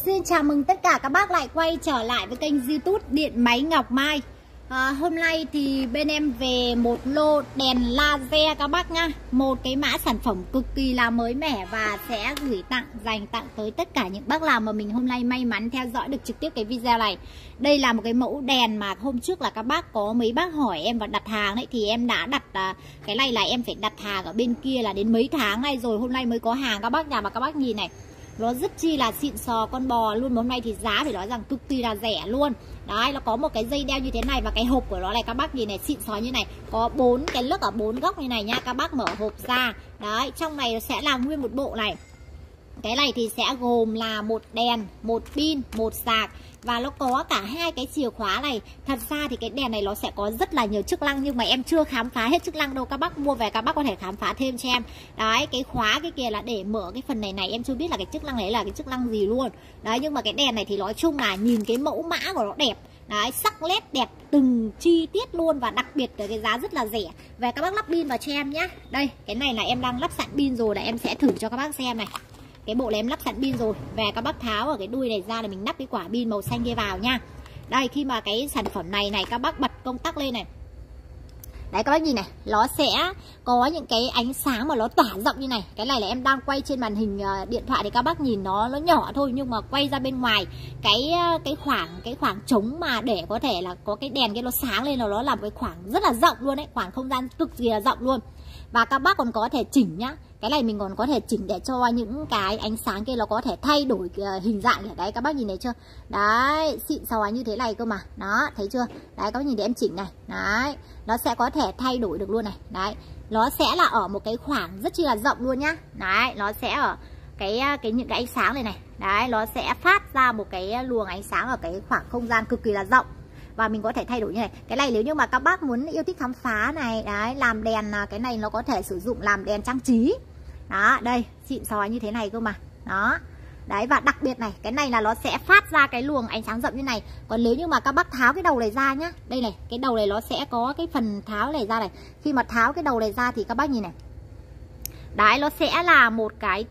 Xin chào mừng tất cả các bác lại quay trở lại với kênh YouTube Điện Máy Ngọc Mai. Hôm nay thì bên em về một lô đèn laser các bác nhá. Một cái mã sản phẩm cực kỳ là mới mẻ và sẽ gửi dành tặng tới tất cả những bác nào mà mình hôm nay may mắn theo dõi được trực tiếp cái video này. Đây là một cái mẫu đèn mà hôm trước là các bác có mấy bác hỏi em và đặt hàng đấy, thì em đã đặt cái này là em phải đặt hàng ở bên kia là đến mấy tháng nay rồi, hôm nay mới có hàng các bác nhà. Mà các bác nhìn này, nó rất chi là xịn sò con bò luôn. Hôm nay thì giá phải nói rằng cực kỳ là rẻ luôn. Đấy, nó có một cái dây đeo như thế này và cái hộp của nó này các bác nhìn này, xịn sò như này. Có 4 cái lấc ở 4 góc như này nha. Các bác mở hộp ra. Đấy, trong này sẽ là nguyên một bộ này. Cái này thì sẽ gồm là một đèn, một pin, một sạc và nó có cả hai cái chìa khóa này. Thật ra thì cái đèn này nó sẽ có rất là nhiều chức năng nhưng mà em chưa khám phá hết chức năng đâu. Các bác mua về các bác có thể khám phá thêm cho em. Đấy, cái khóa cái kia là để mở cái phần này em chưa biết là cái chức năng này là cái chức năng gì luôn. Đấy, nhưng mà cái đèn này thì nói chung là nhìn cái mẫu mã của nó đẹp. Đấy, sắc led đẹp từng chi tiết luôn và đặc biệt là cái giá rất là rẻ. Về các bác lắp pin vào cho em nhá. Đây, cái này là em đang lắp sẵn pin rồi, là em sẽ thử cho các bác xem này. Cái bộ này em lắp sẵn pin rồi. Về các bác tháo ở cái đuôi này ra để mình lắp cái quả pin màu xanh kia vào nha. Đây, khi mà cái sản phẩm này các bác bật công tắc lên này. Đấy các bác nhìn này, nó sẽ có những cái ánh sáng mà nó tỏa rộng như này. Cái này là em đang quay trên màn hình điện thoại thì các bác nhìn nó nhỏ thôi, nhưng mà quay ra bên ngoài cái khoảng trống mà để có thể là có cái đèn kia nó sáng lên là nó làm cái khoảng rất là rộng luôn đấy, khoảng không gian cực kỳ là rộng luôn. Và các bác còn có thể chỉnh nhá. Cái này mình còn có thể chỉnh để cho những cái ánh sáng kia nó có thể thay đổi hình dạng. Đấy các bác nhìn thấy chưa? Đấy, xịn sò như thế này cơ mà. Đó, thấy chưa? Đấy các bác nhìn thấy em chỉnh này. Đấy, nó sẽ có thể thay đổi được luôn này. Đấy, nó sẽ là ở một cái khoảng rất chi là rộng luôn nhá. Đấy, nó sẽ ở những cái ánh sáng này này. Đấy, nó sẽ phát ra một cái luồng ánh sáng ở cái khoảng không gian cực kỳ là rộng. Và mình có thể thay đổi như này. Cái này nếu như mà các bác muốn yêu thích khám phá này, đấy, làm đèn, cái này nó có thể sử dụng làm đèn trang trí. Đó, đây, xịn sò như thế này cơ mà. Đó. Đấy, và đặc biệt này, cái này là nó sẽ phát ra cái luồng ánh sáng rộng như này. Còn nếu như mà các bác tháo cái đầu này ra nhá. Đây này, cái đầu này nó sẽ có cái phần tháo này ra này. Khi mà tháo cái đầu này ra thì các bác nhìn này. Đấy, nó sẽ là một cái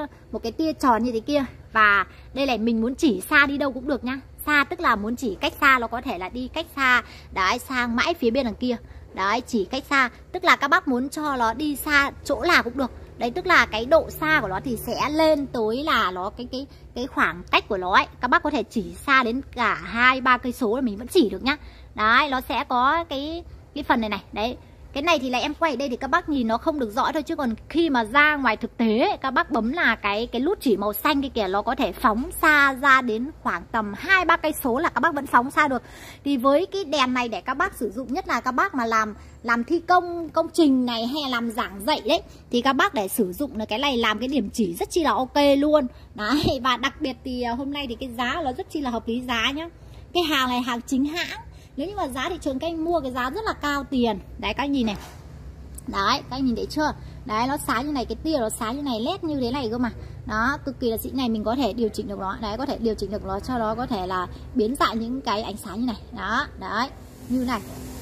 tia tròn như thế kia. Và đây này, mình muốn chỉ xa đi đâu cũng được nhá. Xa tức là muốn chỉ cách xa, nó có thể là đi cách xa. Đấy, sang mãi phía bên đằng kia. Đấy, chỉ cách xa. Tức là các bác muốn cho nó đi xa chỗ nào cũng được. Đấy, tức là cái độ xa của nó thì sẽ lên tới là nó cái khoảng cách của nó ấy. Các bác có thể chỉ xa đến cả 2-3 cây số là mình vẫn chỉ được nhá. Đấy, nó sẽ có cái phần này này. Đấy. Cái này thì là em quay ở đây thì các bác nhìn nó không được rõ thôi, chứ còn khi mà ra ngoài thực tế ấy, các bác bấm là cái nút chỉ màu xanh kia kìa, nó có thể phóng xa ra đến khoảng tầm 2-3 cây số là các bác vẫn phóng xa được. Thì với cái đèn này để các bác sử dụng, nhất là các bác mà làm thi công trình này hay là làm giảng dạy đấy, thì các bác để sử dụng là cái này làm cái điểm chỉ rất chi là ok luôn. Đấy, và đặc biệt thì hôm nay thì cái giá nó rất chi là hợp lý giá nhá. Cái hàng này hàng chính hãng. Nếu như mà giá thị trường các anh mua cái giá rất là cao tiền. Đấy các anh nhìn này. Đấy, các anh nhìn thấy chưa? Đấy, nó sáng như này, cái tia nó sáng như này, led như thế này cơ mà. Đó, cực kỳ là xịn này, mình có thể điều chỉnh được nó. Đấy, có thể điều chỉnh được nó cho nó có thể là biến dạng những cái ánh sáng như này. Đó, đấy, như này.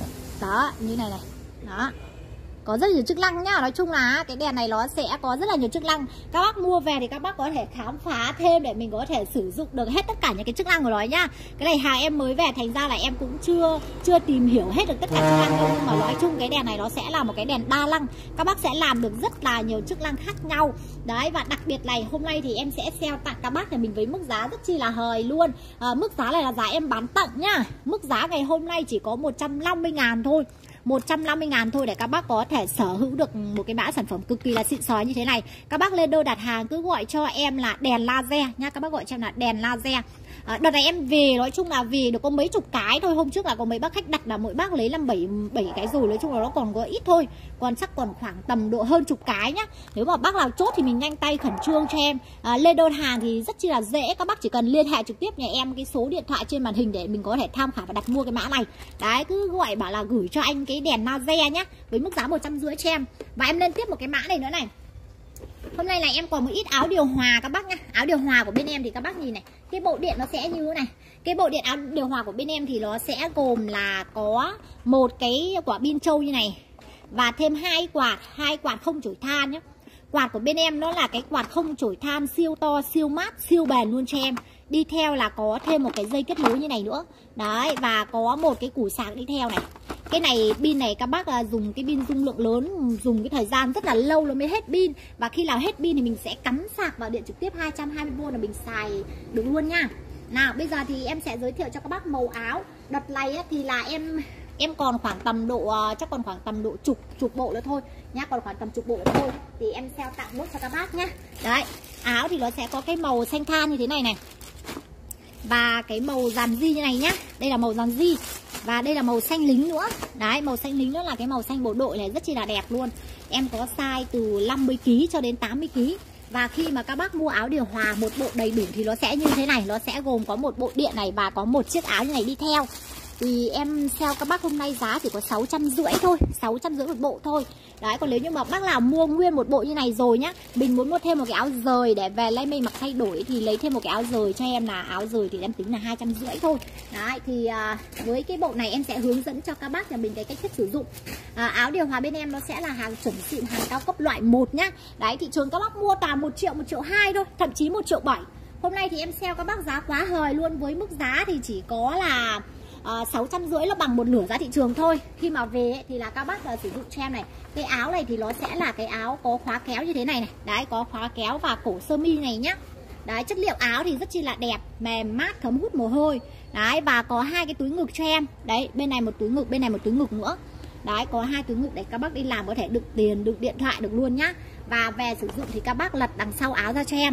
Đó, như này này. Đó. Có rất nhiều chức năng nhá. Nói chung là cái đèn này nó sẽ có rất là nhiều chức năng. Các bác mua về thì các bác có thể khám phá thêm để mình có thể sử dụng được hết tất cả những cái chức năng của nó nhá. Cái này hàng em mới về thành ra là em cũng chưa tìm hiểu hết được tất cả chức năng đâu. Nhưng mà nói chung cái đèn này nó sẽ là một cái đèn đa năng. Các bác sẽ làm được rất là nhiều chức năng khác nhau. Đấy, và đặc biệt này hôm nay thì em sẽ sale tặng các bác nhà mình với mức giá rất chi là hời luôn. Mức giá này là giá em bán tặng nhá. Mức giá ngày hôm nay chỉ có 150.000 thôi. 150.000 thôi để các bác có thể sở hữu được một cái mã sản phẩm cực kỳ là xịn sò như thế này. Các bác lên đơn đặt hàng cứ gọi cho em là đèn laser nha. Các bác gọi cho em là đèn laser. Đợt này em về nói chung là vì được có mấy chục cái thôi. Hôm trước là có mấy bác khách đặt là mỗi bác lấy 7 cái rồi. Nói chung là nó còn có ít thôi. Còn chắc còn khoảng tầm độ hơn chục cái nhá. Nếu mà bác nào chốt thì mình nhanh tay khẩn trương cho em. Lên đơn hàng thì rất chi là dễ. Các bác chỉ cần liên hệ trực tiếp nhà em cái số điện thoại trên màn hình để mình có thể tham khảo và đặt mua cái mã này. Đấy, cứ gọi bảo là gửi cho anh cái đèn laser nhá, với mức giá 150 cho em. Và em lên tiếp một cái mã này nữa này. Hôm nay là em còn một ít áo điều hòa các bác nhá. Áo điều hòa của bên em thì các bác nhìn này, cái bộ điện nó sẽ như thế này. Cái bộ điện áo điều hòa của bên em thì nó sẽ gồm là có một cái quả pin trâu như này và thêm hai quạt không chổi than nhá. Quạt của bên em nó là cái quạt không chổi than siêu to, siêu mát, siêu bền luôn cho em. Đi theo là có thêm một cái dây kết nối như này nữa. Đấy, và có một cái củ sạc đi theo này. Cái này pin này các bác dùng cái pin dung lượng lớn, dùng cái thời gian rất là lâu nó mới hết pin. Và khi nào hết pin thì mình sẽ cắm sạc vào điện trực tiếp 220V là mình xài được luôn nha. Nào bây giờ thì em sẽ giới thiệu cho các bác màu áo. Đợt này thì là em còn khoảng tầm độ chắc còn khoảng tầm độ chục bộ nữa thôi nhá, còn khoảng tầm chục bộ nữa thôi thì em sale tặng nốt cho các bác nhá. Đấy, áo thì nó sẽ có cái màu xanh than như thế này này, và cái màu dàn di như này nhá. Đây là màu dàn di và đây là màu xanh lính nữa. Đấy, màu xanh lính nữa là cái màu xanh bộ đội này, rất chi là đẹp luôn. Em có size từ 50kg cho đến 80kg. Và khi mà các bác mua áo điều hòa một bộ đầy đủ thì nó sẽ như thế này, nó sẽ gồm có một bộ điện này và có một chiếc áo như này đi theo. Thì em sale các bác hôm nay giá chỉ có 650 thôi, 650 một bộ thôi. Đấy, còn nếu như mà bác nào mua nguyên một bộ như này rồi nhá, mình muốn mua thêm một cái áo rời để về lấy mình mặc thay đổi thì lấy thêm một cái áo rời cho em, là áo rời thì em tính là 250 thôi. Đấy, thì với cái bộ này em sẽ hướng dẫn cho các bác nhà mình cái cách thức sử dụng. Áo điều hòa bên em nó sẽ là hàng chuẩn xịn, hàng cao cấp loại 1 nhá. Đấy, thị trường các bác mua toàn 1 triệu, 1,2 triệu thôi, thậm chí 1,7 triệu. Hôm nay thì em sale các bác giá quá hời luôn, với mức giá thì chỉ có là 650 là bằng một nửa giá thị trường thôi. Khi mà về ấy, thì là các bác sử dụng cho em này. Cái áo này thì nó sẽ là cái áo có khóa kéo như thế này này. Đấy, có khóa kéo và cổ sơ mi này nhá. Đấy, chất liệu áo thì rất chi là đẹp, mềm mát, thấm hút mồ hôi. Đấy, và có 2 cái túi ngực cho em. Đấy, bên này một túi ngực, bên này một túi ngực nữa. Đấy, có 2 túi ngực để các bác đi làm có thể đựng tiền, đựng điện thoại được luôn nhá. Và về sử dụng thì các bác lật đằng sau áo ra cho em.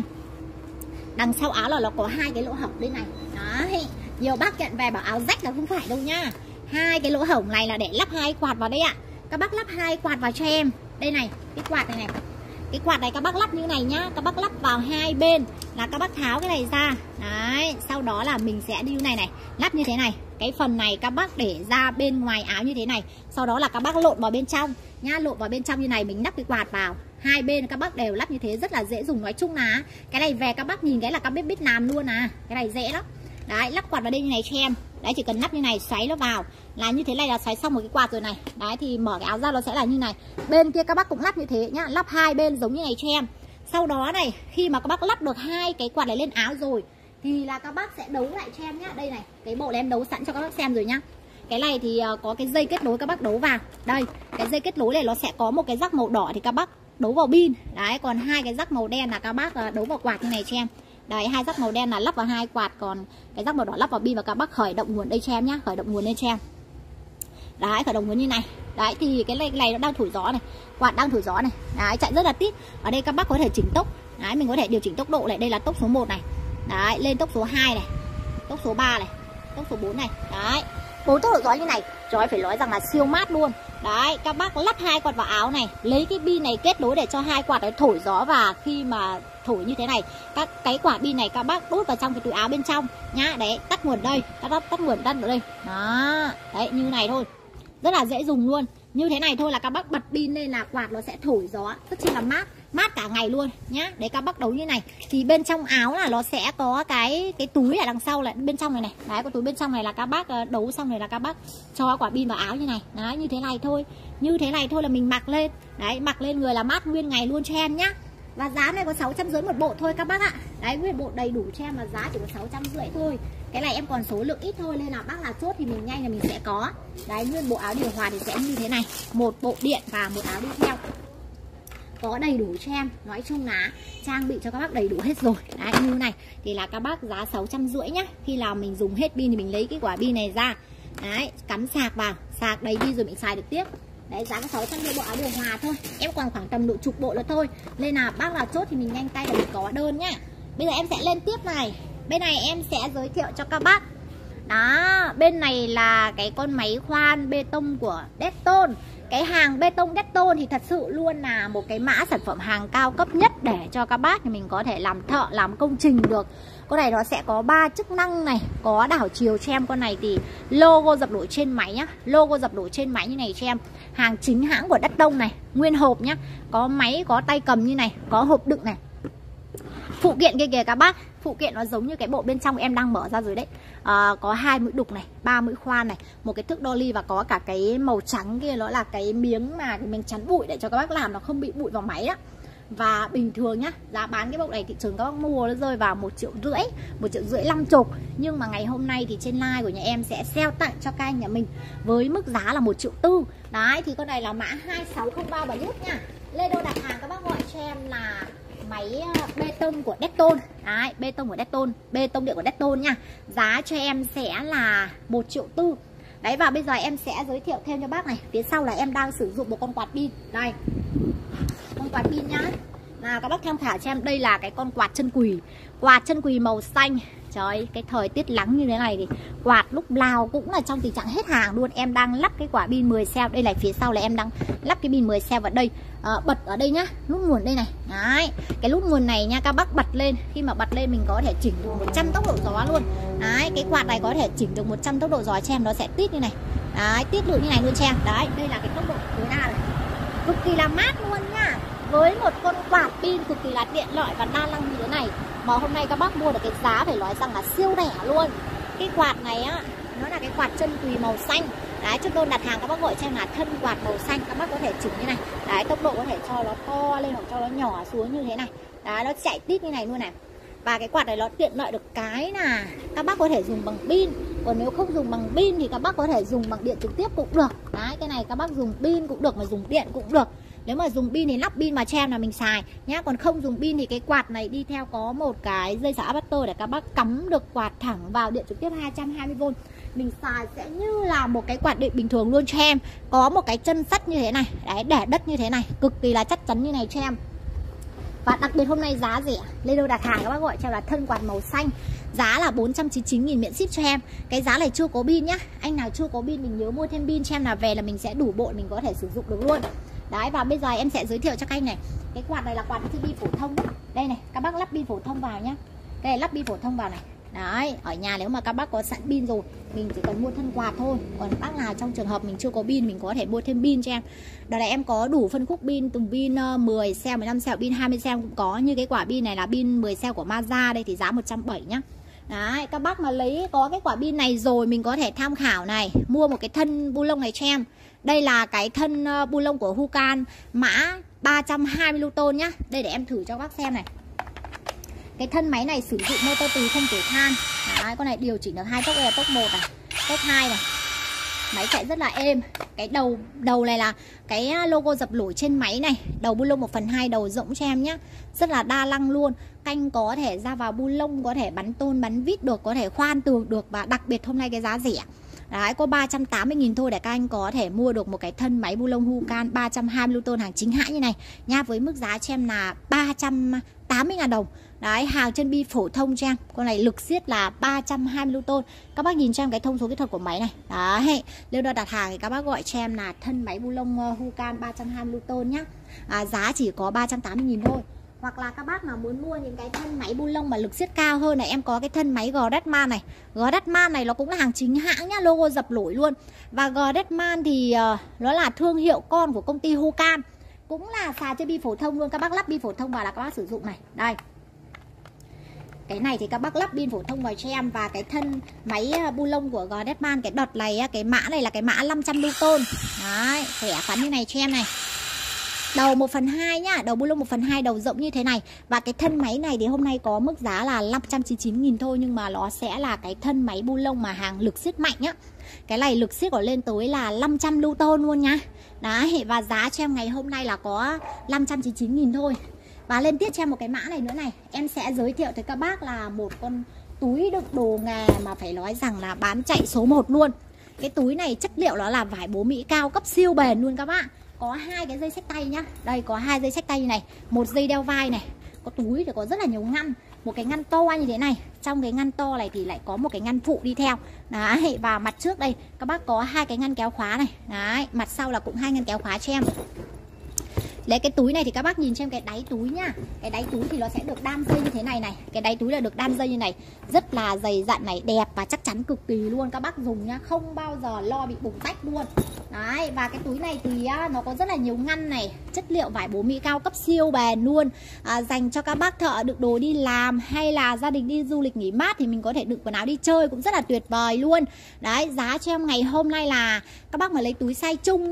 Đằng sau áo là nó có 2 cái lỗ hổng đây này. Đấy, nhiều bác nhận về bảo áo rách là không phải đâu nha. 2 cái lỗ hổng này là để lắp 2 quạt vào đây ạ. Các bác lắp 2 quạt vào cho em. Đây này, cái quạt này này. Cái quạt này các bác lắp như này nhá. Các bác lắp vào 2 bên là các bác tháo cái này ra. Đấy, sau đó là mình sẽ đi như này này, lắp như thế này. Cái phần này các bác để ra bên ngoài áo như thế này. Sau đó là các bác lộn vào bên trong nhá, lộn vào bên trong như này, mình lắp cái quạt vào. 2 bên các bác đều lắp như thế, rất là dễ dùng. Nói chung là cái này về các bác nhìn cái là các biết làm luôn à. Cái này dễ lắm. Đấy, lắp quạt vào đây như này cho em. Đấy, chỉ cần lắp như này, xoáy nó vào là như thế này là xoáy xong một cái quạt rồi này. Đấy, thì mở cái áo ra nó sẽ là như này. Bên kia các bác cũng lắp như thế nhá, lắp 2 bên giống như này cho em. Sau đó này, khi mà các bác lắp được 2 cái quạt này lên áo rồi thì là các bác sẽ đấu lại cho em nhá. Đây này, cái bộ này em đấu sẵn cho các bác xem rồi nhá. Cái này thì có cái dây kết nối các bác đấu vào. Đây, cái dây kết nối này nó sẽ có một cái rắc màu đỏ thì các bác đấu vào pin. Đấy, còn 2 cái rắc màu đen là các bác đấu vào quạt như này cho em. Đấy, 2 rắc màu đen là lắp vào 2 quạt, còn cái rắc màu đỏ lắp vào pin và các bác khởi động nguồn đây cho em nhá, khởi động nguồn lên cho em. Đấy, khởi động nguồn như này. Đấy, thì cái này nó đang thổi gió này, quạt đang thổi gió này. Đấy, chạy rất là tít. Ở đây các bác có thể chỉnh tốc. Đấy, mình có thể điều chỉnh tốc độ này, đây là tốc số 1 này. Đấy, lên tốc số 2 này, tốc số 3 này, tốc số 4 này. Đấy, 4 tốc độ gió như này. Trời, phải nói rằng là siêu mát luôn. Đấy, các bác lắp 2 quạt vào áo này, lấy cái pin này kết nối để cho 2 quạt đấy thổi gió, và khi mà thổi như thế này, các cái quả pin này các bác đút vào trong cái túi áo bên trong nhá. Đấy, tắt nguồn đây, tắt nguồn tắt ở đây. Đó, đấy, như này thôi, rất là dễ dùng luôn. Như thế này thôi là các bác bật pin lên là quạt nó sẽ thổi gió, rất chi là mát, mát cả ngày luôn nhá. Đấy, các bác đấu như này thì bên trong áo là nó sẽ có cái túi ở đằng sau lại bên trong này này. Đấy, có túi bên trong này là các bác đấu xong này là các bác cho quả pin vào áo như này. Đấy, như thế này thôi, như thế này thôi là mình mặc lên. Đấy, mặc lên người là mát nguyên ngày luôn cho em nhá. Và giá này có 650 một bộ thôi các bác ạ. Đấy, nguyên bộ đầy đủ cho em là giá chỉ có 650 thôi. Cái này em còn số lượng ít thôi nên là bác là chốt thì mình nhanh là mình sẽ có. Đấy, nguyên bộ áo điều hòa thì sẽ như thế này, một bộ điện và một áo đi theo. Có đầy đủ cho em, nói chung là trang bị cho các bác đầy đủ hết rồi. Đấy, như này thì là các bác giá 650 nhá. Khi nào mình dùng hết pin thì mình lấy cái quả pin này ra. Đấy, cắm sạc vào, sạc đầy pin rồi mình xài được tiếp. Đấy, giá có 650 bộ áo điều hòa thôi. Em còn khoảng tầm độ chục bộ nữa thôi. Nên là bác là chốt thì mình nhanh tay là mình có đơn nhá. Bây giờ em sẽ lên tiếp này. Bên này em sẽ giới thiệu cho các bác. Đó, bên này là cái con máy khoan bê tông của Dettol. Cái hàng bê tông Dettol thì thật sự luôn là một cái mã sản phẩm hàng cao cấp nhất để cho các bác thì mình có thể làm thợ, làm công trình được. Con này nó sẽ có 3 chức năng này, có đảo chiều cho em. Con này thì logo dập nổi trên máy nhá, logo dập nổi trên máy như này cho em. Hàng chính hãng của Dettol này, nguyên hộp nhá. Có máy, có tay cầm như này, có hộp đựng này. Phụ kiện kia kìa các bác, phụ kiện nó giống như cái bộ bên trong em đang mở ra rồi đấy. Có 2 mũi đục này, 3 mũi khoan này, một cái thước đo ly và có cả cái màu trắng kia, nó là cái miếng mà mình chắn bụi để cho các bác làm nó không bị bụi vào máy đó. Và bình thường nhá, giá bán cái bộ này thị trường các bác mua nó rơi vào 1,5 triệu, 1,5 triệu 50. Nhưng mà ngày hôm nay thì trên live của nhà em sẽ sale tặng cho các anh nhà mình với mức giá là 1,4 triệu. Đấy, thì con này là mã 2603 và nút nha. Lê Đô đặt hàng các bác gọi cho em là máy bê tông của Dettol. Đấy, bê tông của Dettol, bê tông điện của Dettol nha. Giá cho em sẽ là 1,4 triệu. Đấy, và bây giờ em sẽ giới thiệu thêm cho bác này. Phía sau là em đang sử dụng một con quạt pin. Đây, con quạt pin nhá. Nào các bác tham khảo cho em, đây là cái con quạt chân quỳ. Quạt chân quỳ màu xanh. Trời ơi, cái thời tiết nắng như thế này thì quạt lúc nào cũng là trong tình trạng hết hàng luôn. Em đang lắp cái quả pin 10 cell. Đây là phía sau là em đang lắp cái pin 10 cell vào đây. Bật ở đây nhá, nút nguồn đây này. Đấy, cái nút nguồn này nha các bác bật lên. Khi mà bật lên mình có thể chỉnh được 100 tốc độ gió luôn. Đấy, cái quạt này có thể chỉnh được 100 tốc độ gió cho em, nó sẽ tít như này. Đấy, tít lượng như này luôn cho em. Đấy, đây là cái tốc độ tối đa này. Cực kỳ là mát luôn nha. Với một con quạt pin cực kỳ là tiện lợi và đa năng như thế này mà hôm nay các bác mua được cái giá phải nói rằng là siêu rẻ luôn. Cái quạt này á, nó là cái quạt chân quỳ màu xanh. Đấy, chúng tôi đặt hàng các bác gọi cho em là thân quạt màu xanh. Các bác có thể chỉnh như này. Đấy, tốc độ có thể cho nó to lên hoặc cho nó nhỏ xuống như thế này. Đấy, nó chạy tít như này luôn này. Và cái quạt này nó tiện lợi được cái là các bác có thể dùng bằng pin. Còn nếu không dùng bằng pin thì các bác có thể dùng bằng điện trực tiếp cũng được. Đấy, cái này các bác dùng pin cũng được mà dùng điện cũng được. Nếu mà dùng pin thì lắp pin vào cho em là mình xài nhá. Còn không dùng pin thì cái quạt này đi theo có một cái dây xả adapter để các bác cắm được quạt thẳng vào điện trực tiếp 220V. Mình xài sẽ như là một cái quạt điện bình thường luôn cho em. Có một cái chân sắt như thế này. Đấy, để đất như thế này, cực kỳ là chắc chắn như này cho em. Và đặc biệt hôm nay giá rẻ, Lê Đô đặt hàng các bác gọi cho em là thân quạt màu xanh. Giá là 499.000 miễn ship cho em. Cái giá này chưa có pin nhá. Anh nào chưa có pin mình nhớ mua thêm pin cho em là về là mình sẽ đủ bộ, mình có thể sử dụng được luôn. Đấy, và bây giờ em sẽ giới thiệu cho các anh này. Cái quạt này là quạt pin phổ thông. Đây này, các bác lắp pin phổ thông vào nhá. Đây này, lắp pin phổ thông vào này. Đấy, ở nhà nếu mà các bác có sẵn pin rồi, mình chỉ cần mua thân quạt thôi. Còn bác nào trong trường hợp mình chưa có pin, mình có thể mua thêm pin cho em. Đợt này em có đủ phân khúc pin, từng pin 10 cell, 15 cell, pin 20 cell cũng có. Như cái quả pin này là pin 10 cell của Mazda đây thì giá 170 nhá. Đấy, các bác mà lấy có cái quả pin này rồi mình có thể tham khảo này, mua một cái thân bu lông này cho em. Đây là cái thân bu lông của Hukan mã 320N nhá. Đây để em thử cho các bác xem này. Cái thân máy này sử dụng motor từ không tuổi than. Đấy, con này điều chỉnh được 2 tốc, đây là tốc 1 này, tốc 2 này. Máy chạy rất là êm. Cái đầu này là cái logo dập nổi trên máy này. Đầu bu lông 1/2 đầu rộng cho em nhé. Rất là đa năng luôn. Canh có thể ra vào bu lông, có thể bắn tôn, bắn vít được, có thể khoan tường được. Và đặc biệt hôm nay cái giá rẻ. Đấy, có 380.000 thôi để các anh có thể mua được một cái thân máy bu lông Hukan 320N hàng chính hãng như này nha. Với mức giá cho em là 380.000 đồng. Đấy, hàng chân bi phổ thông cho em. Con này lực siết là 320N. Các bác nhìn cho em cái thông số kỹ thuật của máy này. Đấy, nếu đã đặt hàng thì các bác gọi cho em là thân máy bu lông Hukan 320N nhá. Giá chỉ có 380.000 thôi. Hoặc là các bác nào muốn mua những cái thân máy bu lông mà lực siết cao hơn này, em có cái thân máy Gretman này. Gretman này nó cũng là hàng chính hãng nhá, logo dập nổi luôn. Và Gretman thì nó là thương hiệu con của công ty Hukan. Cũng là xài trên bi phổ thông luôn. Các bác lắp bi phổ thông vào là các bác sử dụng này. Đây. Cái này thì các bác lắp pin phổ thông vào cho em. Và cái thân máy bu lông của Gretman, cái đợt này, cái mã này là cái mã 500N. Đấy, khỏe khoắn như này cho em này. Đầu 1/2 nhá, đầu bu lông 1/2 đầu rộng như thế này. Và cái thân máy này thì hôm nay có mức giá là 599.000 thôi. Nhưng mà nó sẽ là cái thân máy bu lông mà hàng lực siết mạnh nhá. Cái này lực siết của lên tới là 500N luôn nhá. Đấy, và giá cho em ngày hôm nay là có 599.000 thôi. Và lên tiếp cho em một cái mã này nữa này. Em sẽ giới thiệu tới các bác là một con túi đựng đồ nghề mà phải nói rằng là bán chạy số 1 luôn. Cái túi này chất liệu nó là vải bố Mỹ cao cấp siêu bền luôn các bạn. Có 2 cái dây xách tay nhá. Đây có 2 dây xách tay như này, một dây đeo vai này. Có túi thì có rất là nhiều ngăn. Một cái ngăn to như thế này. Trong cái ngăn to này thì lại có một cái ngăn phụ đi theo. Đấy, và mặt trước đây các bác có 2 cái ngăn kéo khóa này. Đấy, mặt sau là cũng 2 ngăn kéo khóa cho em. Lấy cái túi này thì các bác nhìn cho em cái đáy túi nhá. Cái đáy túi thì nó sẽ được đan dây như thế này này. Cái đáy túi là được đan dây như này. Rất là dày dặn này, đẹp và chắc chắn cực kỳ luôn. Các bác dùng nhá, không bao giờ lo bị bùng tách luôn. Đấy, và cái túi này thì nó có rất là nhiều ngăn này. Chất liệu vải bố Mỹ cao cấp siêu bền luôn. Dành cho các bác thợ đựng đồ đi làm hay là gia đình đi du lịch nghỉ mát thì mình có thể đựng quần áo đi chơi cũng rất là tuyệt vời luôn. Đấy, giá cho em ngày hôm nay là các bác mà lấy túi size chung nhá,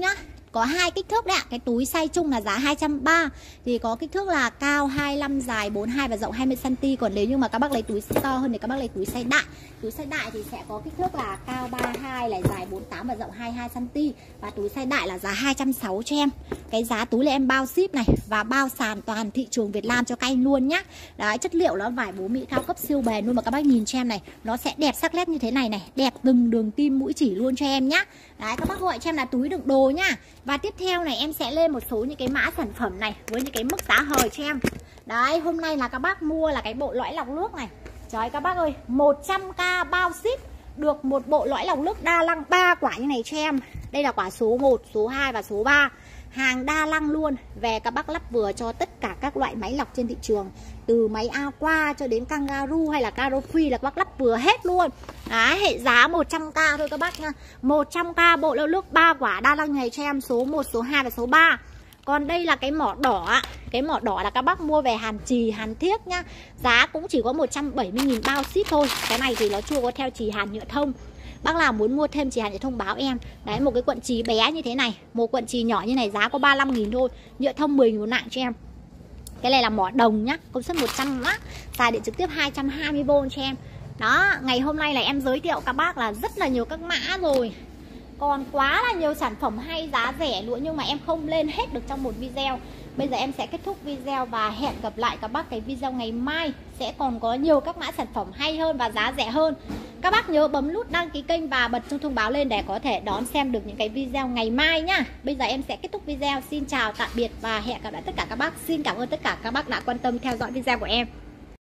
có 2 kích thước đấy ạ. Cái túi size chung là giá 230. Thì có kích thước là cao 25, dài 42 và rộng 20 cm. Còn nếu như mà các bác lấy túi to hơn thì các bác lấy túi size đại. Túi size đại thì sẽ có kích thước là cao 32, là dài 48 và rộng 22 cm. Và túi size đại là giá 260 cho em. Cái giá túi là em bao ship này và bao sàn toàn thị trường Việt Nam cho các anh luôn nhá. Đấy, chất liệu nó vải bố Mỹ cao cấp siêu bền luôn, mà các bác nhìn cho em này, nó sẽ đẹp sắc nét như thế này này, đẹp từng đường tim mũi chỉ luôn cho em nhá. Đấy, các bác gọi cho em là túi đựng đồ nhá. Và tiếp theo này em sẽ lên một số những cái mã sản phẩm này với những cái mức giá hời cho em. Đấy, hôm nay là các bác mua là cái bộ lõi lọc nước này. Trời ơi các bác ơi, 100k bao ship được một bộ lõi lọc nước đa năng 3 quả như này cho em. Đây là quả số 1, số 2 và số 3. Hàng đa năng luôn. Về các bác lắp vừa cho tất cả các loại máy lọc trên thị trường, từ máy Aqua cho đến Kangaroo hay là Carofree là các bác lắp vừa hết luôn. Đấy, hệ giá 100k thôi các bác nha. 100k bộ lọc nước 3 quả đa năng này cho em, số 1, số 2 và số 3. Còn đây là cái mỏ đỏ. Cái mỏ đỏ là các bác mua về Hàn Trì, Hàn Thiếc nhá. Giá cũng chỉ có 170.000 bao ship thôi. Cái này thì nó chưa có theo chì Hàn nhựa thông. Bác nào muốn mua thêm chì Hàn thì thông báo em. Đấy, một cái cuộn chì bé như thế này, một cuộn chì nhỏ như này giá có 35.000 thôi. Nhựa thông 10.000 một nặng cho em. Cái này là mỏ đồng nhá, công suất 100W, xài điện trực tiếp 220V cho em. Đó, ngày hôm nay là em giới thiệu các bác là rất là nhiều các mã rồi. Còn quá là nhiều sản phẩm hay giá rẻ nữa, nhưng mà em không lên hết được trong một video. Bây giờ em sẽ kết thúc video và hẹn gặp lại các bác cái video ngày mai. Sẽ còn có nhiều các mã sản phẩm hay hơn và giá rẻ hơn. Các bác nhớ bấm nút đăng ký kênh và bật chuông thông báo lên để có thể đón xem được những cái video ngày mai nhá. Bây giờ em sẽ kết thúc video. Xin chào, tạm biệt và hẹn gặp lại tất cả các bác. Xin cảm ơn tất cả các bác đã quan tâm theo dõi video của em.